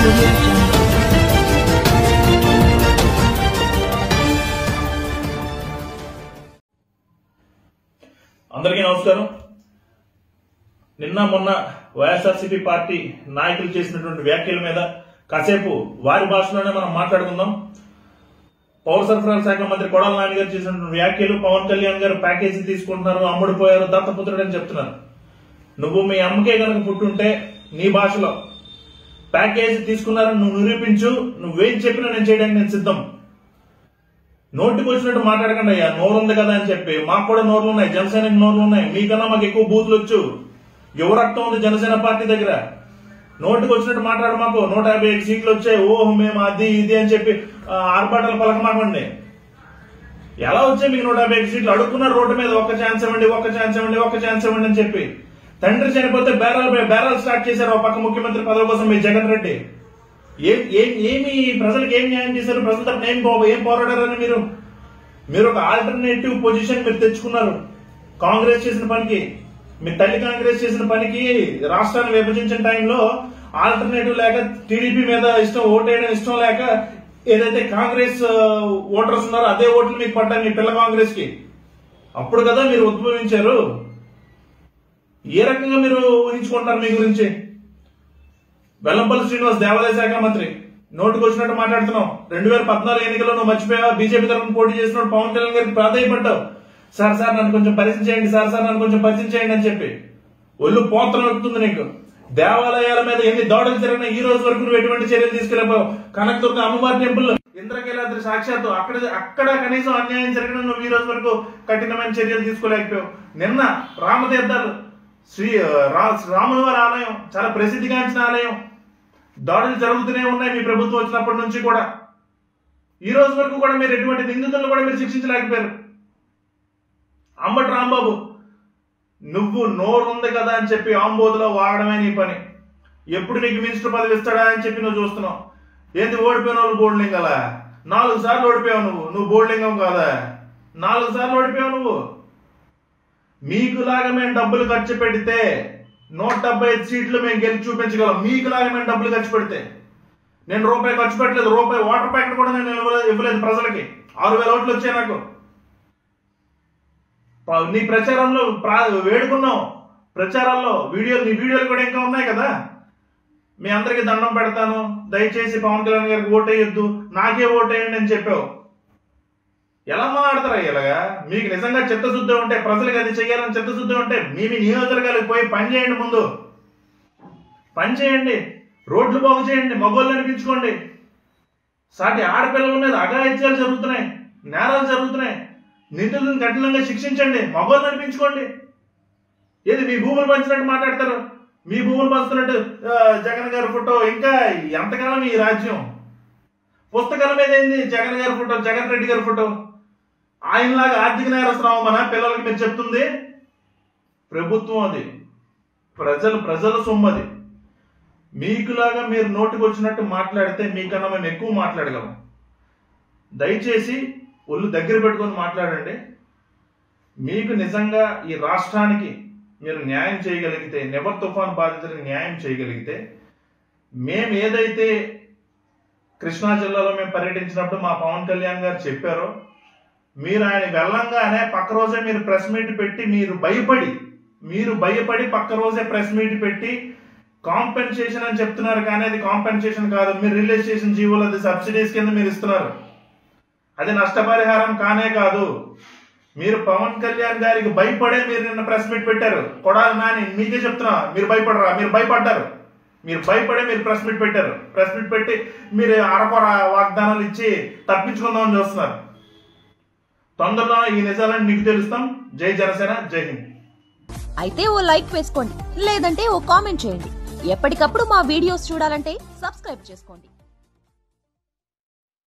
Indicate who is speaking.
Speaker 1: Audio Jungle.
Speaker 2: అందరికీ నమస్కారం. నిన్న మొన్న వైఎస్ఆర్సీపీ పార్టీ నాయకులు చేసినటువంటి వ్యాఖ్యల మీద కాసేపు వారి భాషలోనే మనం మాట్లాడుకుందాం. పౌర సరఫరాల శాఖ మంత్రి కొడాల నాని గారు చేసినటువంటి వ్యాఖ్యలు, పవన్ కళ్యాణ్ గారు ప్యాకేజీ తీసుకుంటున్నారు, అమ్ముడుపోయారు, దత్తపుత్రుడు అని చెప్తున్నారు. నువ్వు మీ అమ్మకే కనుక పుట్టుంటే నీ భాషలో ప్యాకేజీ తీసుకున్నారని నువ్వు నిరూపించు, నువ్వేం చెప్పినా నేను చేయడానికి నేను సిద్ధం. నోటికి వచ్చినట్టు మాట్లాడకండి అయ్యా. నోరు ఉంది కదా అని చెప్పి, మాకు కూడా నోర్లు ఉన్నాయి, జనసేనకి నోర్లు ఉన్నాయి, మీకన్నా మాకు ఎక్కువ బూతులు వచ్చు. యువ రక్తం ఉంది జనసేన పార్టీ దగ్గర. నోటికి వచ్చినట్టు మాట్లాడు. మాకు 155 సీట్లు వచ్చాయి, ఓహో మేము అది ఇది అని చెప్పి ఆర్భాటాలు పలకమాకండి. ఎలా వచ్చాయి మీకు 155 సీట్లు? అడుక్కున్నారు రోడ్డు మీద, ఒక్క ఛాన్స్ ఇవ్వండి, ఒక్క ఛాన్స్ ఇవ్వండి, ఒక్క ఛాన్స్ ఇవ్వండి అని చెప్పి. తండ్రి చనిపోతే బేరాలు స్టార్ట్ చేశారు ఒక పక్క ముఖ్యమంత్రి పదవి కోసం మీ జగన్ రెడ్డి. ఏమి ప్రజలకు ఏం న్యాయం చేశారు? ప్రజల తరపున ఏం పోరాడారని మీరు ఒక ఆల్టర్నేటివ్ పొజిషన్ మీరు తెచ్చుకున్నారు. కాంగ్రెస్ చేసిన పనికి, మీ తల్లి కాంగ్రెస్ చేసిన పనికి, రాష్ట్రాన్ని విభజించిన టైంలో ఆల్టర్నేటివ్ లేక, టీడీపీ మీద ఓటేయడం ఇష్టం లేక, ఏదైతే కాంగ్రెస్ ఓటర్స్ ఉన్నారో అదే ఓట్లు మీకు పడ్డాయి మీ పిల్ల కాంగ్రెస్ కి. అప్పుడు కదా మీరు ఉద్భవించారు. ఏ రకంగా మీరు ఊహించుకుంటారు మీ గురించి? వెల్లంపల్లి శ్రీనివాస్ దేవాదాయ శాఖ మంత్రి, నోటికి వచ్చినట్టు మాట్లాడుతున్నావు. 2014 ఎన్నికల్లో నువ్వు మర్చిపోయావా? బీజేపీ తరఫున పోటీ చేసినప్పుడు పవన్ కళ్యాణ్ గారికి ప్రాధాన్యపడ్డావు. సార్ నన్ను కొంచెం పరిచయం చేయండి, సార్ నన్ను కొంచెం పరిచయం చేయండి అని చెప్పి. ఒళ్ళు పోత్రం ఎక్కుతుంది నీకు. దేవాలయాల మీద ఎన్ని దాడులు జరిగినా ఈ రోజు వరకు నువ్వు ఎటువంటి చర్యలు తీసుకెళ్ళిపోయావు? కనకదుర్గ అమ్మవారి టెంపుల్, ఇంద్రకీలాద్రి సాక్షాత్తు అక్కడ కనీసం అన్యాయం జరిగిన నువ్వు ఈ రోజు వరకు కఠినమైన చర్యలు తీసుకోలేకపోయావు. నిన్న రామతీర్థాలు, రాములవారి ఆలయం, చాలా ప్రసిద్ధిగాంచిన ఆలయం, దాడులు జరుగుతూనే ఉన్నాయి మీ ప్రభుత్వం వచ్చినప్పటి నుంచి కూడా. ఈ రోజు వరకు కూడా మీరు ఎటువంటి నిందితులను కూడా మీరు శిక్షించలేకపోయారు. అంబటి రాంబాబు, నువ్వు నోరు ఉంది కదా అని చెప్పి ఆంబోతులో వాడడమే నీ పని. ఎప్పుడు నీకు మినిస్టర్ పదవి ఇస్తాడా అని చెప్పి నువ్వు చూస్తున్నావు. ఏంది ఓడిపోయిన వాళ్ళు బోర్డులింగలా? 4 సార్లు ఓడిపోయావు నువ్వు బోర్డులింగం కాదా? 4 సార్లు ఓడిపోయావు నువ్వు. మీకులాగా మేము డబ్బులు ఖర్చు పెడితే 175 సీట్లు మేము గెలిచి చూపించగలం. మీకులాగా మేము డబ్బులు ఖర్చు పెడితే. నేను రూపాయి ఖర్చు పెట్టలేదు, రూపాయి వాటర్ ప్యాకెట్ కూడా నేను ఇవ్వలేదు ప్రజలకి. 6,000 ఓట్లు వచ్చాయి నాకు. నీ ప్రచారంలో వేడుకున్నావు. ప్రచారాల్లో నీ వీడియోలు కూడా ఇంకా ఉన్నాయి కదా. మీ అందరికి దండం పెడతాను, దయచేసి పవన్ కళ్యాణ్ గారికి ఓటేయొద్దు, నాకే ఓటేయండి అని చెప్పావు. ఎలా మాట్లాడతారా ఇలాగా? మీకు నిజంగా చిత్తశుద్ధి ఉంటే, ప్రజలకు అది చెయ్యాలని చిత్తశుద్ధి ఉంటే మీ నియోజకవర్గాలకు పోయి పని చేయండి. ముందు పని చేయండి, రోడ్లు బాగు చేయండి, మగోళ్ళు అనిపించుకోండి. సాటి ఆడపిల్లల మీద అఘాయిత్యాలు జరుగుతున్నాయి, నేరాలు జరుగుతున్నాయి, నిందితులను కఠినంగా శిక్షించండి, మగోళ్ళు అనిపించుకోండి. ఏది మీ భూములు పంచినట్టు మాట్లాడతారు? మీ భూములు పంచుతున్నట్టు జగన్ గారి ఫోటో. ఇంకా ఎంతకాలం ఈ రాజ్యం? పుస్తకాల మీద ఏంది జగన్ గారి ఫోటో, జగన్ రెడ్డి గారి ఫోటో? ఆయనలాగా ఆర్థిక నేరస్తున్నావు మన పిల్లలకి మీరు చెప్తుంది? ప్రభుత్వం అది, ప్రజల సొమ్మది. మీకులాగా మీరు నోటికి వచ్చినట్టు మాట్లాడితే మీకన్నా మేము ఎక్కువ మాట్లాడగలం. దయచేసి ఒళ్ళు దగ్గర పెట్టుకొని మాట్లాడండి. మీకు నిజంగా ఈ రాష్ట్రానికి మీరు న్యాయం చేయగలిగితే, నెవర్ తుఫాన్ బాధితులకు న్యాయం చేయగలిగితే, మేము ఏదైతే కృష్ణా జిల్లాలో మేము పర్యటించినప్పుడు మా పవన్ కళ్యాణ్ గారు చెప్పారో, మీరు ఆయన వెళ్ళంగానే పక్క రోజే మీరు ప్రెస్ మీట్ పెట్టి, మీరు భయపడి పక్క రోజే ప్రెస్ మీట్ పెట్టి కాంపెన్సేషన్ అని చెప్తున్నారు. కానీ అది కాంపెన్సేషన్ కాదు. మీరు రిలీజ్ చేసిన జీవోలు అది సబ్సిడీస్ కింద మీరు ఇస్తున్నారు. అది నష్టపరిహారం కానే కాదు. మీరు పవన్ కళ్యాణ్ గారికి భయపడే మీరు నిన్న ప్రెస్ మీట్ పెట్టారు. కొడాలి నాని, మీకే చెప్తున్నా, మీరు భయపడరా? మీరు భయపడ్డారు. మీరు భయపడే మీరు ప్రెస్ మీట్ పెట్టారు. ప్రెస్ మీట్ పెట్టి మీరు అరకొర వాగ్దానాలు ఇచ్చి తప్పించుకుందామని చూస్తున్నారు. తొందరలో ఈ నిజాలను మీకు తెలుస్తాం. జై జనసేన, జై హింద్.
Speaker 3: అయితే ఓ లైక్ వేసుకోండి, లేదంటే ఓ కామెంట్ చేయండి. ఎప్పటికప్పుడు మా వీడియోస్ చూడాలంటే సబ్స్క్రైబ్ చేసుకోండి.